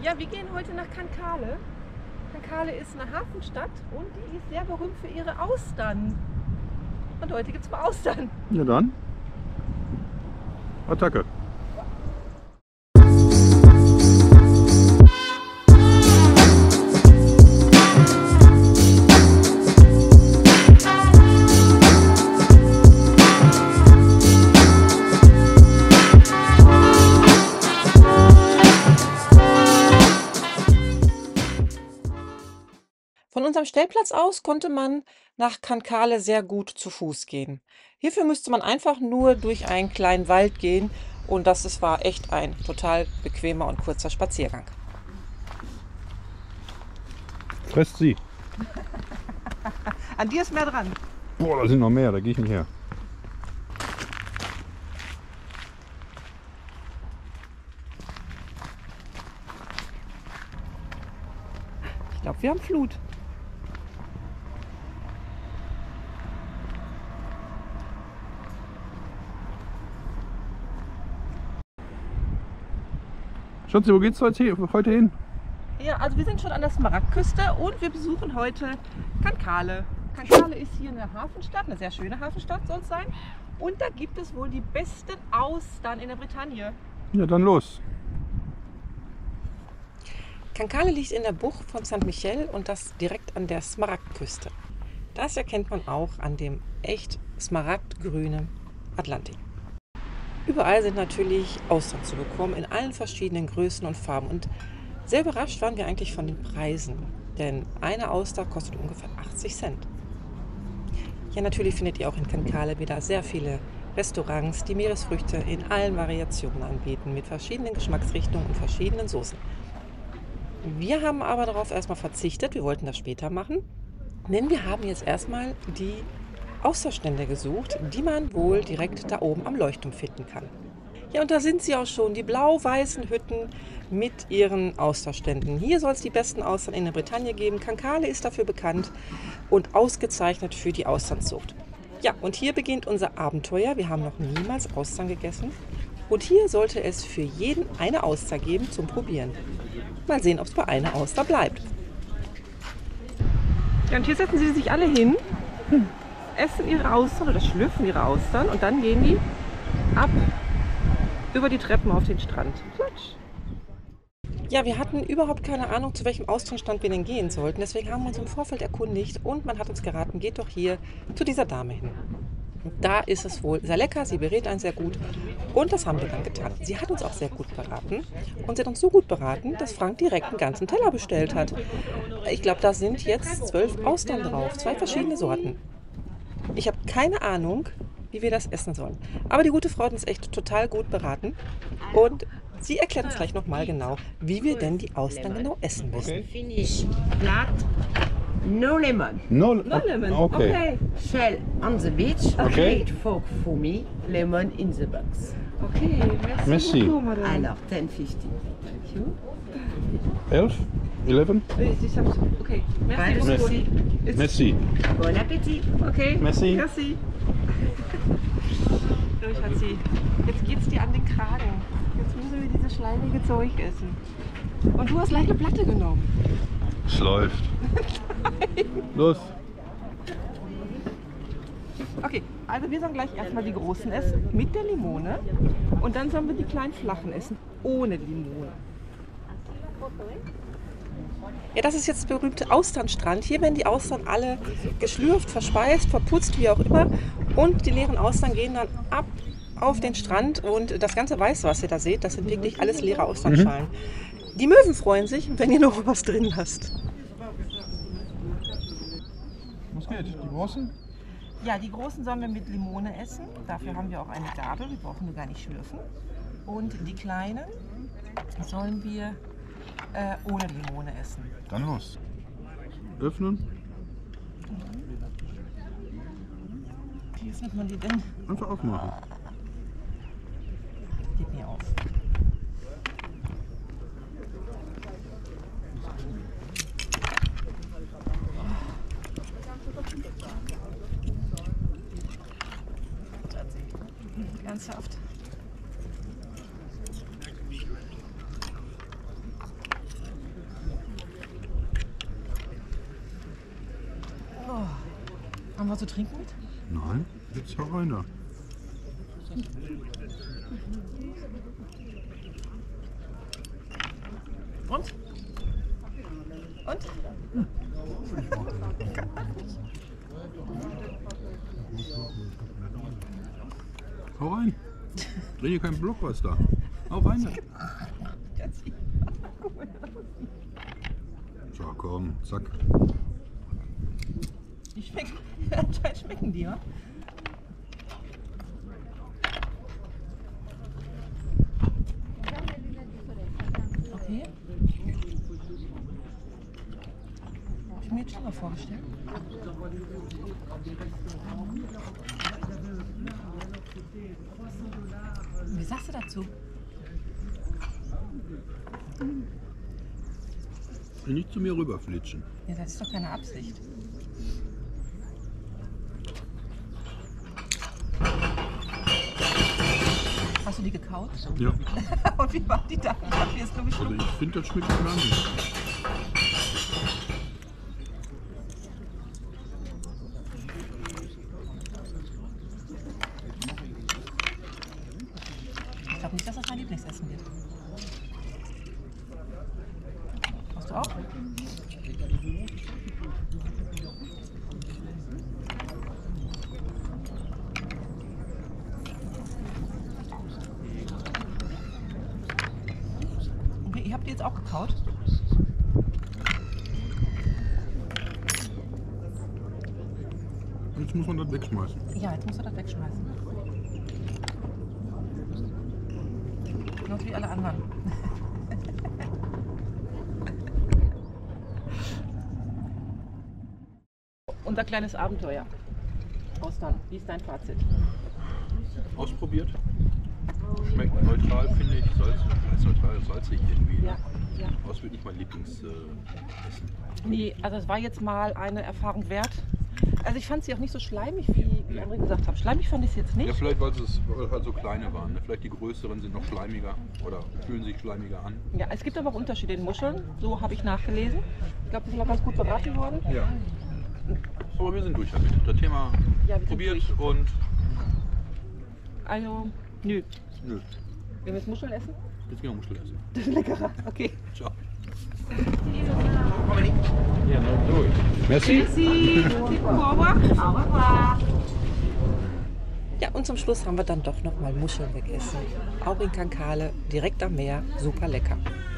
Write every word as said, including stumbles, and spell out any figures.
Ja, wir gehen heute nach Cancale. Cancale ist eine Hafenstadt und die ist sehr berühmt für ihre Austern. Und heute gibt es mal Austern. Ja dann, Attacke! Von unserem Stellplatz aus konnte man nach Cancale sehr gut zu Fuß gehen. Hierfür müsste man einfach nur durch einen kleinen Wald gehen und das ist, war echt ein total bequemer und kurzer Spaziergang. Presst sie! An dir ist mehr dran. Boah, da sind noch mehr, da gehe ich nicht her. Ich glaube, wir haben Flut. Schatzi, wo geht's heute hin? Ja, also wir sind schon an der Smaragdküste und wir besuchen heute Cancale. Cancale ist hier eine Hafenstadt, eine sehr schöne Hafenstadt soll es sein. Und da gibt es wohl die besten Austern in der Bretagne. Ja, dann los. Cancale liegt in der Bucht von Saint Michel und das direkt an der Smaragdküste. Das erkennt man auch an dem echt smaragdgrünen Atlantik. Überall sind natürlich Austern zu bekommen, in allen verschiedenen Größen und Farben. Und sehr überrascht waren wir eigentlich von den Preisen, denn eine Auster kostet ungefähr achtzig Cent. Ja, natürlich findet ihr auch in Cancale wieder sehr viele Restaurants, die Meeresfrüchte in allen Variationen anbieten, mit verschiedenen Geschmacksrichtungen und verschiedenen Soßen. Wir haben aber darauf erstmal verzichtet, wir wollten das später machen, denn wir haben jetzt erstmal die Austerstände gesucht, die man wohl direkt da oben am Leuchtturm finden kann. Ja, und da sind sie auch schon, die blau-weißen Hütten mit ihren Austerständen. Hier soll es die besten Austern in der Bretagne geben. Cancale ist dafür bekannt und ausgezeichnet für die Austernzucht. Ja, und hier beginnt unser Abenteuer. Wir haben noch niemals Austern gegessen. Und hier sollte es für jeden eine Auster geben zum Probieren. Mal sehen, ob es bei einer Auster bleibt. Ja, und hier setzen sie sich alle hin. Hm. Essen ihre Austern oder schlürfen ihre Austern und dann gehen die ab über die Treppen auf den Strand. Platsch. Ja, wir hatten überhaupt keine Ahnung, zu welchem Austernstand wir denn gehen sollten. Deswegen haben wir uns im Vorfeld erkundigt und man hat uns geraten, geht doch hier zu dieser Dame hin. Und da ist es wohl sehr lecker, sie berät einen sehr gut und das haben wir dann getan. Sie hat uns auch sehr gut beraten und sie hat uns so gut beraten, dass Frank direkt einen ganzen Teller bestellt hat. Ich glaube, da sind jetzt zwölf Austern drauf, zwei verschiedene Sorten. Ich habe keine Ahnung, wie wir das essen sollen. Aber die gute Frau hat uns echt total gut beraten. Und sie erklärt uns gleich nochmal genau, wie wir denn die Austern genau essen müssen. Finish flat, no lemon. No, No lemon. Okay. Okay. Shell on the beach, Okay. great fork for me, lemon in the box. Okay, merci, Merci. beaucoup, madame. Alors, ten fifty. Thank you. elf? elf? Ich hab, okay, merci Merci. beaucoup. Ist- Merci. Bon appétit. Okay, Merci. merci. So, Schatzi, jetzt geht's dir an den Kragen. Jetzt müssen wir dieses schleimige Zeug essen. Und du hast gleich eine Platte genommen. Es läuft. Los. Okay, also wir sollen gleich erstmal die großen essen mit der Limone. Und dann sollen wir die kleinen flachen essen ohne Limone. Ja, das ist jetzt der berühmte Austernstrand. Hier werden die Austern alle geschlürft, verspeist, verputzt, wie auch immer. Und die leeren Austern gehen dann ab auf den Strand. Und das ganze Weiße, was ihr da seht, das sind wirklich alles leere Austernschalen. Mhm. Die Möwen freuen sich, wenn ihr noch was drin lasst. Was geht? Die großen? Ja, die großen sollen wir mit Limone essen. Dafür haben wir auch eine Gabel, wir brauchen nur gar nicht schlürfen. Und die kleinen sollen wir äh, ohne Limone essen. Dann los. Öffnen. Wie öffnet man die denn? Einfach aufmachen. Geht nie auf. Ernsthaft? Haben wir zu trinken mit? Nein, jetzt hau rein da. Und? Und? Hau rein. Dreh dir keinen Block was da. Hau rein. So, komm, zack. Die schmecken, anscheinend schmecken die, wa? Okay. Hab ich mir jetzt schon mal vorgestellt. Wie sagst du dazu? Nicht zu mir rüberflitschen. Ja, das ist doch keine Absicht. Hast du die gekaut? Ja. Und wie war die da? Ich hab die jetzt nur Also geschluckt. ich finde, das schmeckt gar nicht. Ich glaube nicht, dass das mein Lieblingsessen wird. Hast du auch? Okay, ihr habt die jetzt auch gekaut? Jetzt muss man das wegschmeißen. Ja, jetzt musst du das wegschmeißen. Genauso wie alle anderen. Unser kleines Abenteuer. Austern, wie ist dein Fazit? Ausprobiert. Schmeckt neutral, finde ich. Salz, als neutral, salzig irgendwie. Ja, ja. Aber es wird nicht mein Lieblingsessen. Äh, Nee, also es war jetzt mal eine Erfahrung wert. Also ich fand sie auch nicht so schleimig, wie, wie andere gesagt haben. Schleimig fand ich es jetzt nicht. ja, vielleicht weil es weil halt so kleine waren. Ne? Vielleicht die größeren sind noch schleimiger oder fühlen sich schleimiger an. Ja, es gibt aber auch Unterschiede in Muscheln. So habe ich nachgelesen. Ich glaube, die sind auch ganz gut beraten worden. Ja. Aber wir sind durch damit. Das Thema Ja, wir sind probiert durch. und Also, nö. nö. Wenn wir jetzt Muscheln essen? Jetzt gehen wir Muschel essen. Das ist leckerer. Okay. Ciao. Ja, noch durch. Merci. Ja, und zum Schluss haben wir dann doch noch mal Muscheln gegessen. Auch in Cancale, direkt am Meer, super lecker.